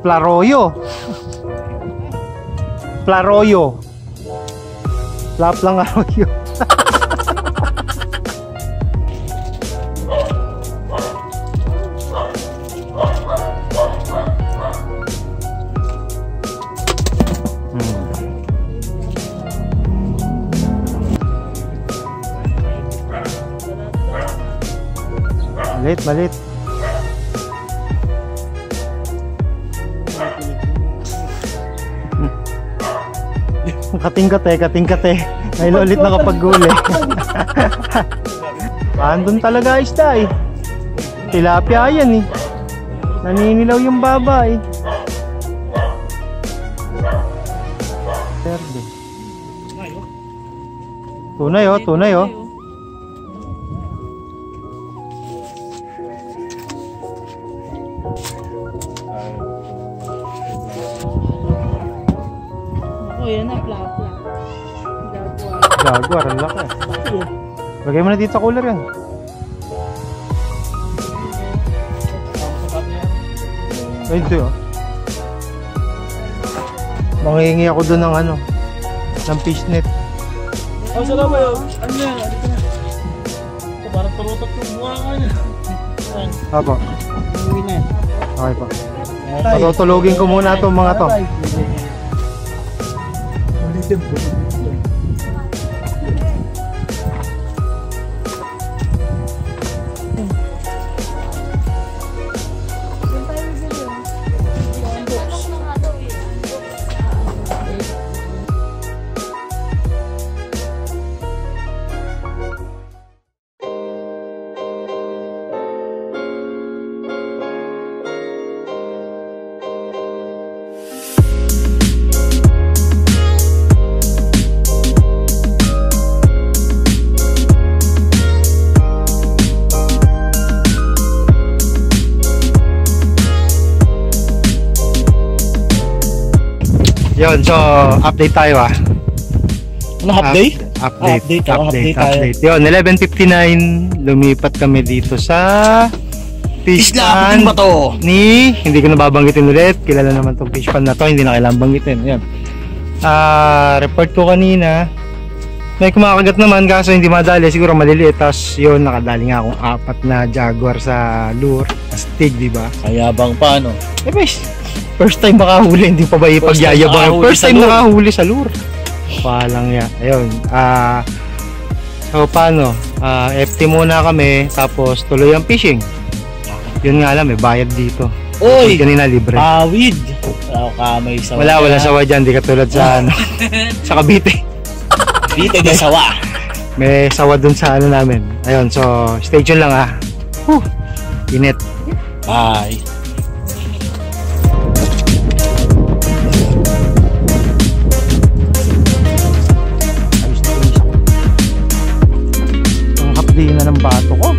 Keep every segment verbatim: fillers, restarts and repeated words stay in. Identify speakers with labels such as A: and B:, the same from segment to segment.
A: Plaroyo. Plaroyo. Laplang Arroyo. Malit, malit. Kating-kate, kating-kate. Ngayon ulit nakapag-guli. Andun talaga isda eh. Tilapia yan eh. Naninilaw yung baba eh. Perde. Tunay oh, tunay oh.
B: Yan na, plapla.
A: Jaguar, ang laki. Lagay mo na dito sa cooler yan. Ay, ito yun. Mangingi ako doon ng ano, ng fishnet.
C: Oh, salamat yun. Ano yan? Ano yan? Parang turutot yung buha ka niya.
A: Apo.
B: Uwi na.
A: Okay po. Patutulogin ko muna itong mga to. Yun, so update tayo ah.
C: Ano, update?
A: Up, update,
C: Ah, update,
A: update,
C: oh,
A: update,
C: update.
A: Yun, eleven fifty-nine, lumipat kami dito sa fish
C: Isla
A: pan
C: ba to?
A: ni, hindi ko nababanggitin ulit, kilala naman tong fish pan na to, hindi na kailangan banggitin. Yan. Ah, report ko kanina, may kumakagat naman kaso hindi madali, siguro maliliit. Tapos yun, nakadali nga akong apat na jaguar sa lure, astig, di ba?
C: Kaya bang paano?
A: Eh, guys, first time makahuli, hindi pa ba ipagyayabang? First time nakahuli sa lure. Palang yan. Ayun. Ah, so paano? Ah, F T muna kami, tapos tuloy ang fishing. Yun nga lang, may bayad dito.
C: Oy!
A: Kanina libre.
C: Pawid! Wala ko kamay sawa.
A: Wala, wala sawa dyan, di katulad sa ano, sa Cavite.
C: Dito di sawa.
A: May sawa dun sa ano namin. Ayun, so stay tuned lang ah. Whew, init.
C: Bye!
A: Ang hapdi na ng bato ko.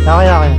A: Kaya kaya.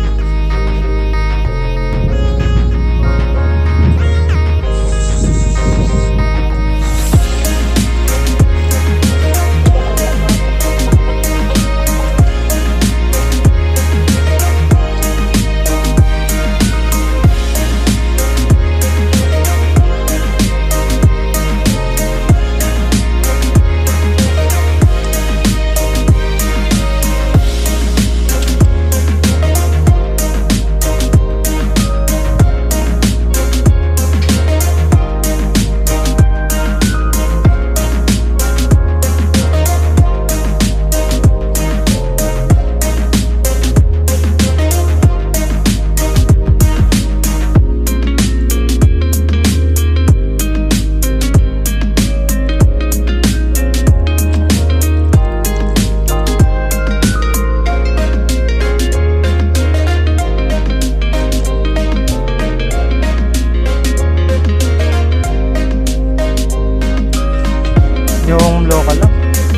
A: Yung local lang.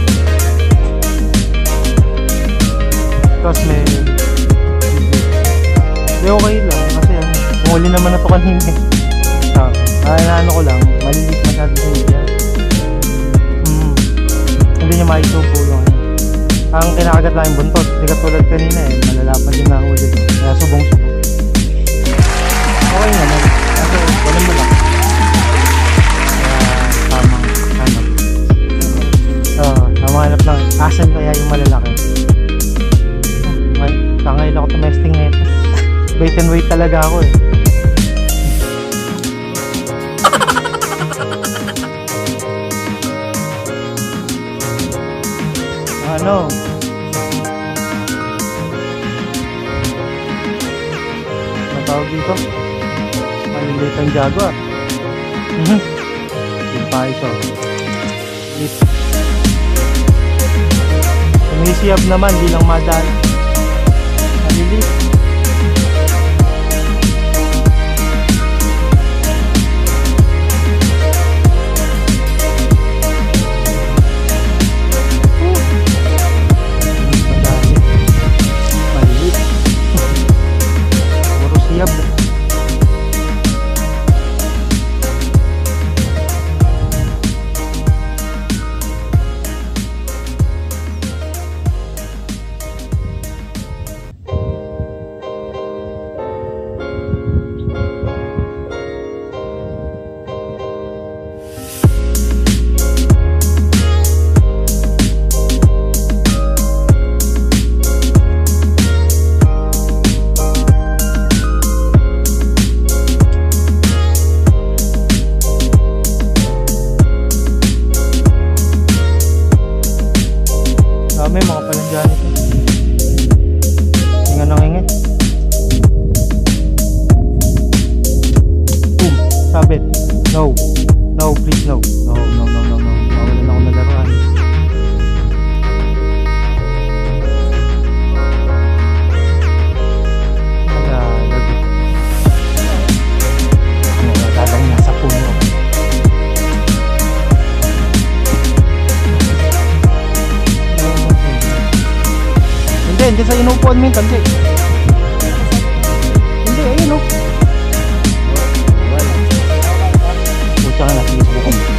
A: Tapos may hindi okay lang kasi muli naman na to kanina. Ah, ay ano ko lang, malilit masyado sa media. Hmm. Hindi niya maisupo yung ano. Ang kinakagat lang yung buntot. Hindi katulad kanina eh, malalapan din na huli. Kaya subong-subong. Okay naman. Kasi walang mo lang. Hanap lang, asan kaya yung malalaki? Oh, ay, tangay lang ako tumesting na ito. Wait and wait talaga ako eh. Ano? Ano tawag dito? Maliliit ang jaguar. Mhm. Yung paiso. It Sumisiyab naman, di lang madal. Malilit. Malilit. Puro siyab. May mga palanggyan ito. Hinga nang hinga. Boom. Sabit. No. No, please no. No, no, no, no, no. Mawalan ako na laruan. Nagalag. Nagagaling nasa puno. Hindi, sa inupuan mo yung tandi. Hindi, ayun o. Pucha ka na, sige subukan mo.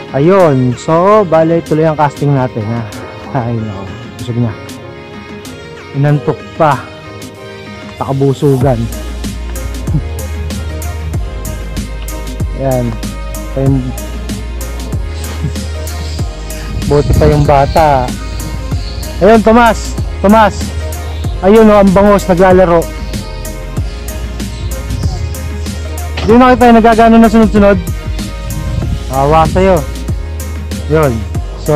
A: Ayun, so bale tuloy ang casting natin ha. Ay nako, busog na. Inantok pa. Takabusugan. Ayan. Pa yung... Buti pa yung bata. Ayun, Tomas. Tomas. Ayun o, ang bangos, naglalaro. Hindi na kita yung nagagano na sunod-sunod. Awa sa'yo. Yun. So,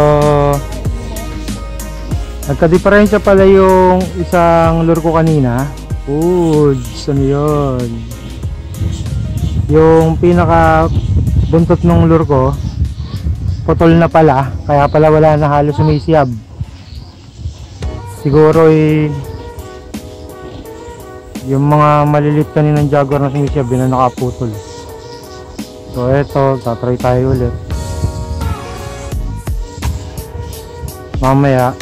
A: nagka-diferensya pala yung isang lure ko kanina. Foods, ano yun? Yung pinaka buntot ng lure ko, putol na pala. Kaya pala wala na halos sumisiyab. Siguro eh, yung mga malilit kaninang jaguar na sumisiyab, yun na nakaputol. So eto, tatry tayo ulit. Mamaya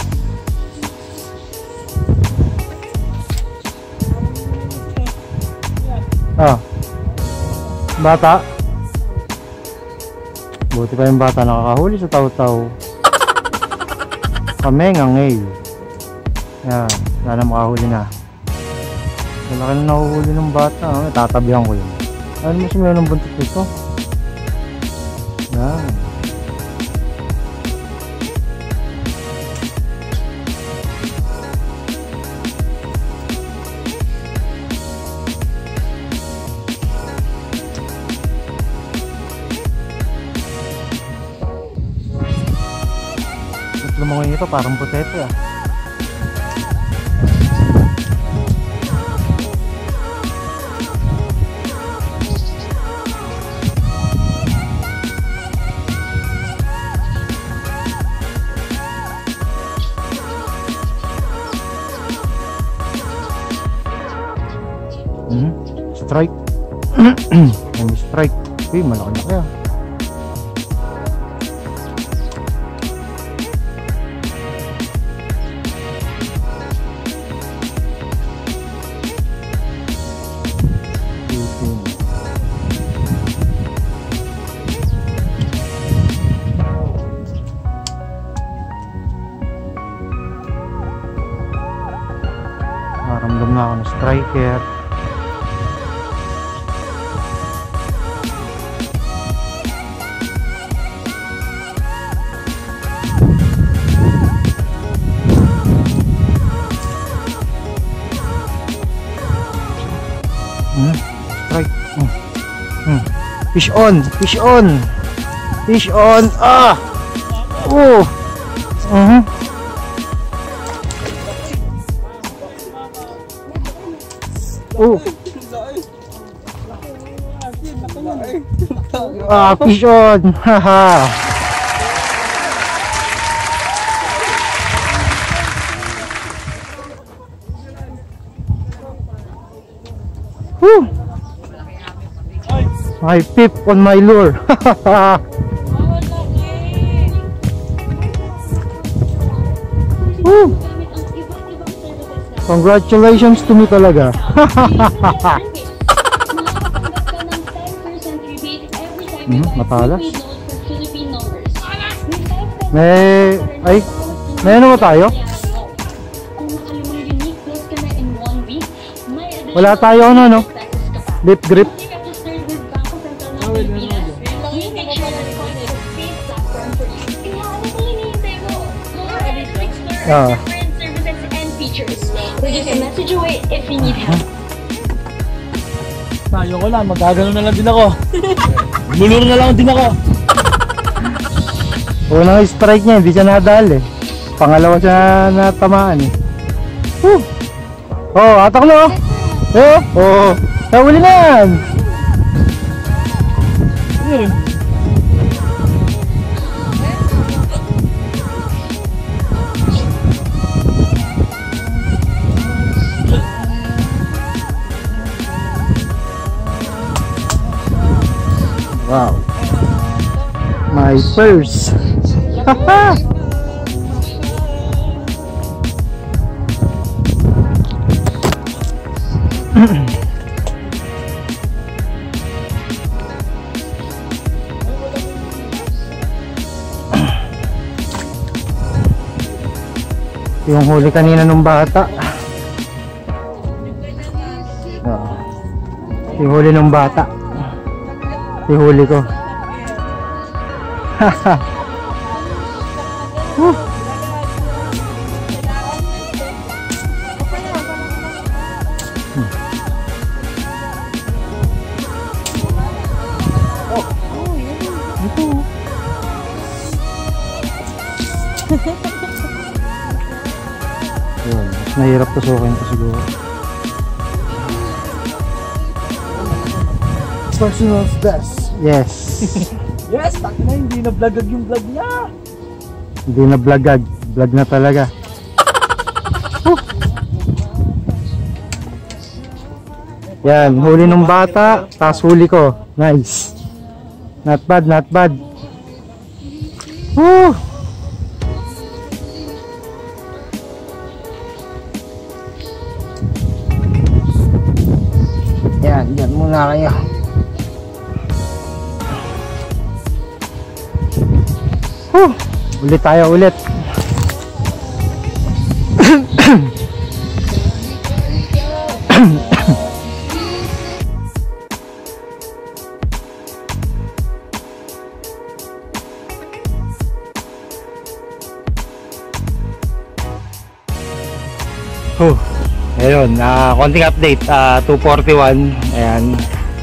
A: ah, bata. Buti pa yung bata nakakahuli sa taw-taw. Kamengangay. Yan, sana makahuli na. Wala ka na nahuhuli ng bata. Ah, tatabihan ko yun. Ano mo siya ng buntot nito? Yan. Lumangoy nito parang potato ah. Hmm, strike. May strike. Uy, malaki na kaya. Maramdam na ako ng striker. Hmm, strike. Hmm. Hmm. Fish on, fish on. Fish on. Ah. Oh. Mhm. Oh. Ah, fish on. Haha. Woo. My pip on my lure. Woo. Congratulations to me talaga. Hmm, matalas. May ay may ano ba tayo? Wala tayo ano no? Lip grip. Ah.
D: Just message away if you need help.
C: Tayo ko lang, magagano na lang din ako. Lulur na lang din ako.
A: Unang strike niya, hindi siya nadali. Pangalawa siya natamaan eh. Woo! Oh, atak na oh! Eh, oh! Nahuli na yan!
C: Yun.
A: Wow! My purse! Haha! Yung huli kanina nung bata. Oo. Yung huli nung bata. Yung huli ko. Haha. Woo. Hmm. Oh. Ito. Yun, mas nahirap tusukin ko siguro.
C: Personal best.
A: Yes.
C: Yes, tak na hindi na vlogag yung vlog niya.
A: Hindi na vlogag, vlog na talaga. Yan, huli ng bata, tas huli ko. Nice. Not bad, not bad. Woo! Yan, yan muna kayo. Woo! Ulit tayo ulit. Oh, ayun, uh, konting update, uh, two forty-one, ayan.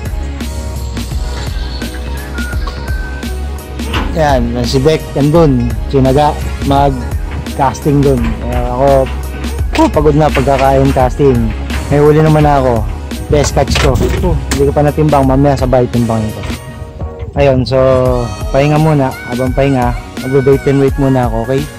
A: Ayan, si Beck, andun, sinaga, mag-casting dun. Ayan, ako, oh, pagod na pagkakain casting. May huli naman ako, best catch ko. Oh, hindi ko pa natimbang, mamaya sabay timbangin ko. Ayun, so, pahinga muna, habang pahinga, mag-wait and wait muna ako, okay?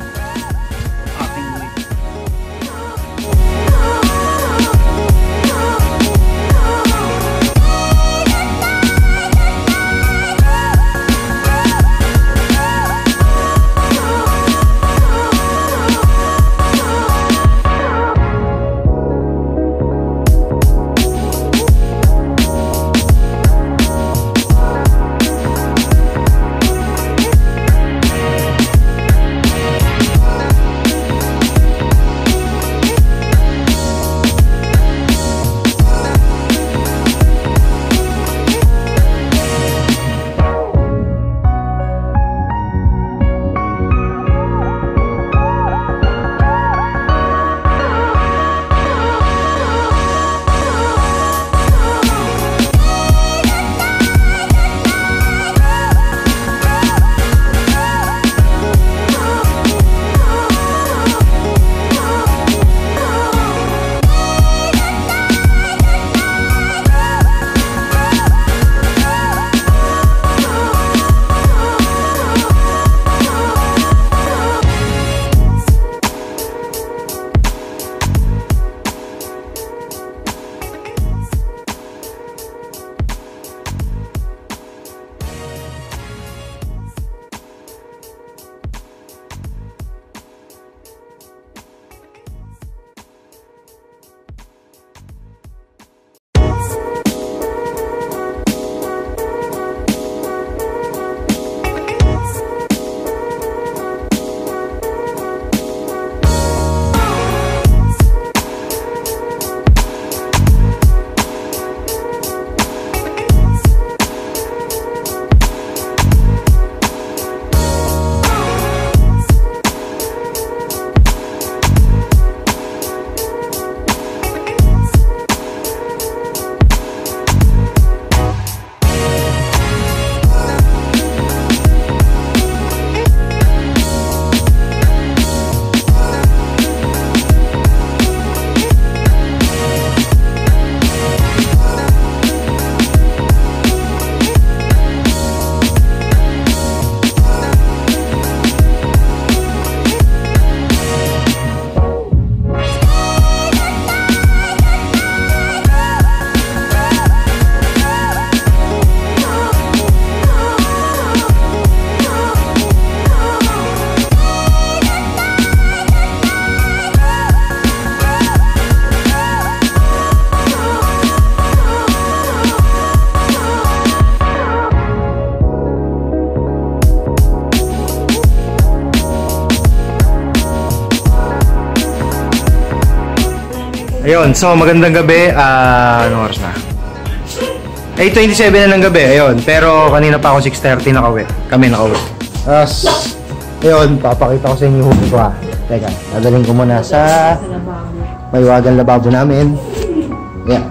A: Ayun, so magandang gabi. Ah, anong oras na? eight twenty-seven na ng gabi, ayun. Pero kanina pa ako six thirty nakauwi. Kami nakauwi. Tapos, ayun, papakita ko sa inyo yung huli ko ha. Teka, dadaling ko muna sa maywagang lababo namin. Yeah.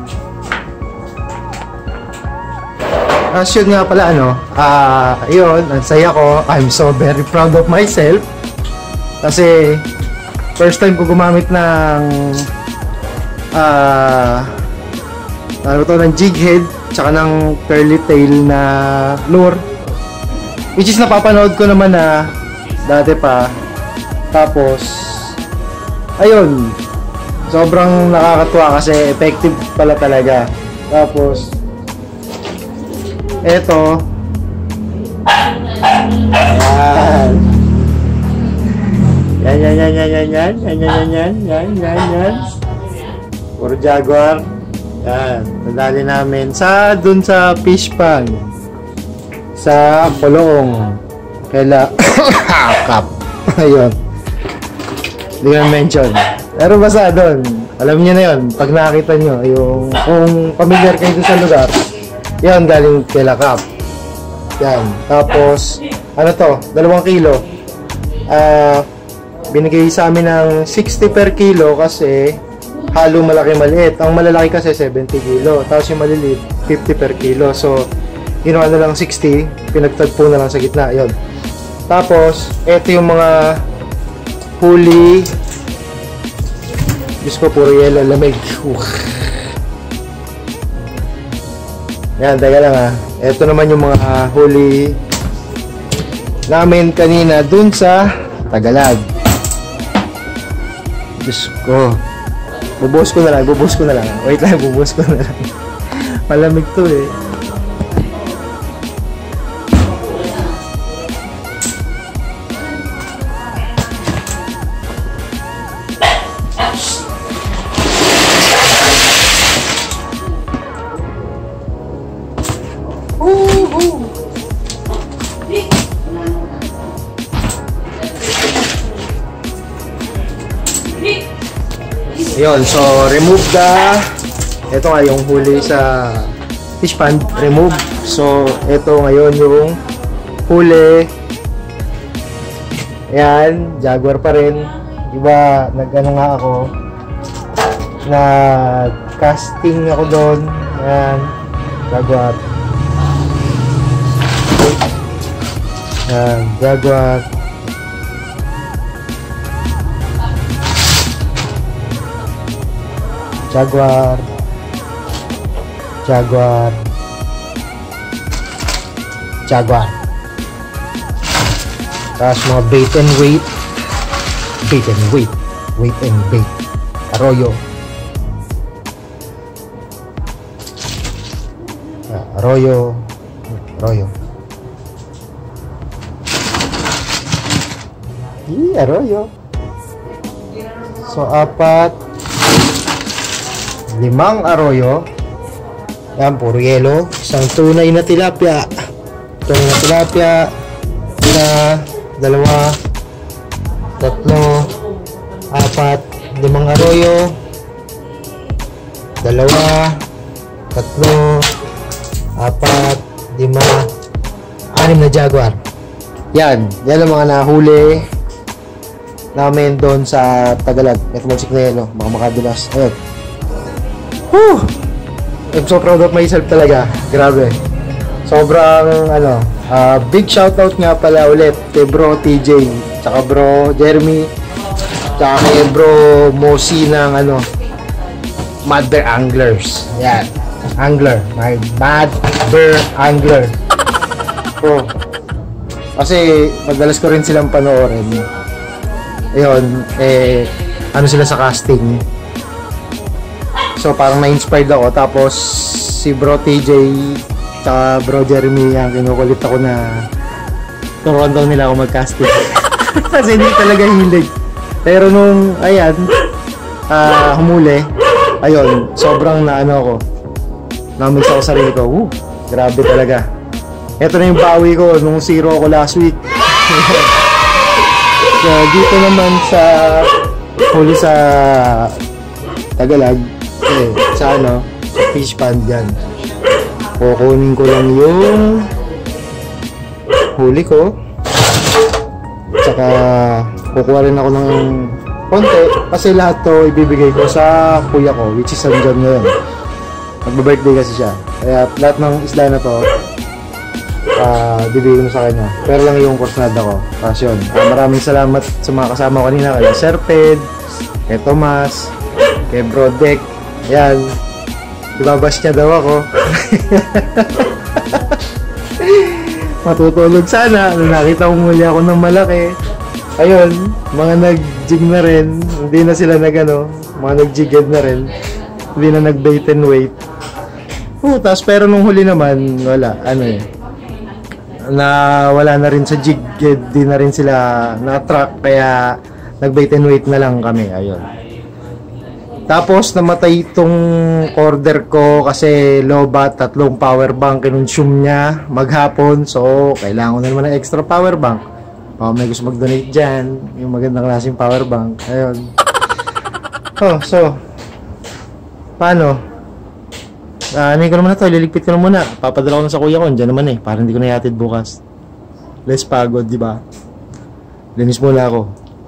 A: As yun nga pala, ano, ah, uh, yun, ang saya ko. I'm so very proud of myself. Kasi, first time ko gumamit ng, ah, uh, ano to, ng jig head, tsaka ng curly tail na lure. Which is napapanood ko naman na dati pa. Tapos, ayun, sobrang nakakatuwa kasi effective pala talaga. Tapos, eto, yan. Yan, yan, yan, yan, yan, yan, yan, yan, yan, yan, yan, yan, yan. Puro Jaguar. Yan, nadali namin sa dun sa fish pond sa Polong kaila Cup. Ayun, hindi ko na mention, pero basta doon, alam niyo na yun pag nakita nyo yung, kung familiar kayo dun sa lugar, yan, galing kaila Cup. Yan, tapos ano to, dalawang kilo. Ah, uh, binigay sa amin ng sixty per kilo kasi halo malaki maliit. Ang malalaki kasi seventy kilo. Tapos yung maliliit fifty per kilo. So, ginawa na lang sixty. Pinagtagpo na lang sa gitna. Yun. Tapos, eto yung mga huli. Diyos ko, puro yelo. Lamig. Yan, teka lang ha. Eto naman yung mga huli namin kanina dun sa Tagalog. Diyos ko. Bubuhos ko na lang, bubuhos ko na lang. Wait lang, bubuhos ko na lang. Malamig to eh. Yun, so remove the, ito nga yung huli sa fish pond, remove. So ito ngayon yung huli. Ayan, Jaguar pa rin. Diba, nag-ano nga ako, nag-casting ako doon. Ayan, Jaguar. Ayan, Jaguar. Jaguar, Jaguar, Jaguar. Tapos mga bait and wait, bait and wait, wait and bait. Arroyo, ah, Arroyo, Arroyo. Ih, Arroyo. So apat. Limang arroyo. Yan, puro yelo. Isang tunay na tilapia. Tunay na tilapia. Isa, dalawa, tatlo, apat, limang arroyo. Dalawa, tatlo, apat, lima, anim na Jaguar. Yan. Yan ang mga nahuli namin doon sa Tagalog. Ito magsik na yelo. Mga makadulas. Ayun. Whew! I'm so proud of myself talaga. Grabe. Sobrang, ano, uh, big shoutout nga pala ulit kay bro T J, tsaka bro Jeremy, tsaka kay bro Mosi ng, ano, Mad Bear Anglers. Yan. Angler. My Mad Bear Angler. Bro. Kasi, madalas ko rin silang panoorin. Ayun, eh, ano sila sa casting. So parang na-inspired ako. Tapos si bro T J tsaka bro Jeremy ang kinukulit ako na turuan daw nila ako mag-casting. Kasi hindi talaga hilig. Pero nung ayan, uh, humuli, ayun, sobrang na ano ako, na-miss ako sarili ko. Woo, grabe talaga. Ito na yung bawi ko nung zero ako last week. So dito naman sa huli sa Tagalag. Eh, sa ano? Sa fish pond yan. Kukunin ko lang yung huli ko. Tsaka kukuha rin ako ng konti kasi lahat to ibibigay ko sa kuya ko, which is San John ngayon. Magba-birthday kasi siya. Kaya lahat ng isla na to uh, bibigay ko sa kanya. Pero lang yung korsnada ko. Tapos yun. Uh, maraming salamat sa mga kasama ko kanina. Kay Sir Ped, kay Tomas, kay Brodek. Yan. Ibabas niya daw ako. Matutulog sana. Nakita ko muli ako ng malaki. Ayun, mga nag-jig na rin. Hindi na sila nag ano, mga nag-jiged na rin. Hindi na nag-bait and wait. Oh, tapos pero nung huli naman, wala. Ano eh. Na wala na rin sa jiged. Di na rin sila na-track. Kaya nag-bait and wait na lang kami. Ayun. Tapos namatay itong order ko kasi lobat, tatlong power bank kinonsume niya maghapon. So, kailangan ko na naman ng extra power bank. Oh, may gusto mag-donate dyan. Yung magandang klaseng power bank. Ayun. Oh, so, paano? Ah, ano ko naman na to, liligpit ko na muna. Papadala ko na sa kuya ko, dyan naman eh. Para hindi ko na yatid bukas. Less pagod, di ba? Linis muna ako.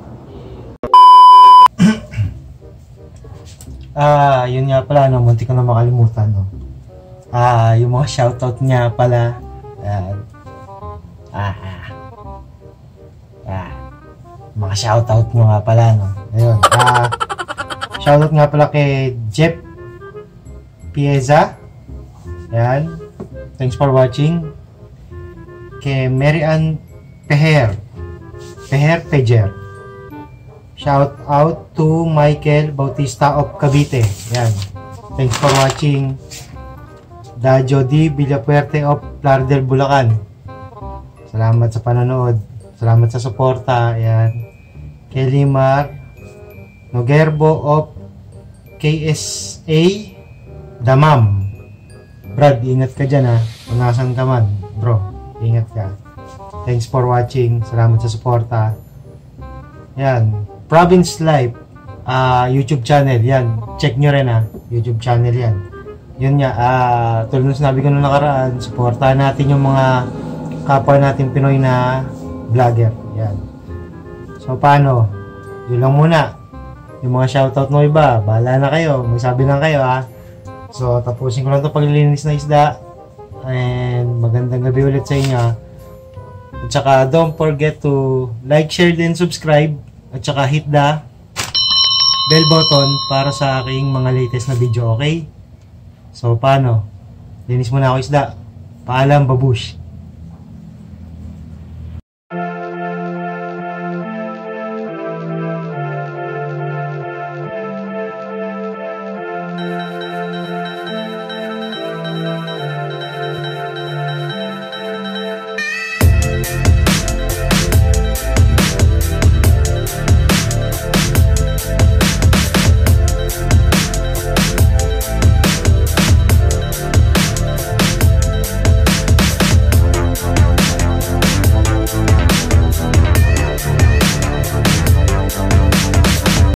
A: Ah, yun nga pala, no, munti ko na makalimutan, no. Ah, yung mga shoutout niya pala. Ah, ah, ah. ah mga shoutout mo nga pala, no. Ayun, ah, shoutout nga pala kay Jeff Pieza. Ayan. Thanks for watching. Kay Mary Ann Peher. Peher Pejer. Shout out to Michael Bautista of Cavite. Yan. Thanks for watching. Dajo D. Villapuerte of Lardel, Bulacan. Salamat sa panonood. Salamat sa suporta. Yan. Kelly Mar Nogerbo of K S A Damam. Brad, ingat ka dyan ha. Kung nasan ka man. Bro, ingat ka. Thanks for watching. Salamat sa suporta. Yan. Province Life, uh, YouTube channel, yan. Check nyo rin ha, YouTube channel yan. Yun nga, uh, tulad ng sinabi ko nung nakaraan, supportahan natin yung mga kapwa natin Pinoy na vlogger. Yan. So, paano? Yun lang muna. Yung mga shoutout mo iba, bahala na kayo. Magsabi lang kayo ha. So, tapusin ko lang ito paglilinis na isda. And magandang gabi ulit sa inyo. At saka, don't forget to like, share, and subscribe. At saka hit the bell button para sa aking mga latest na video, okay? So, paano? Linis muna ako isda. Paalam, babush.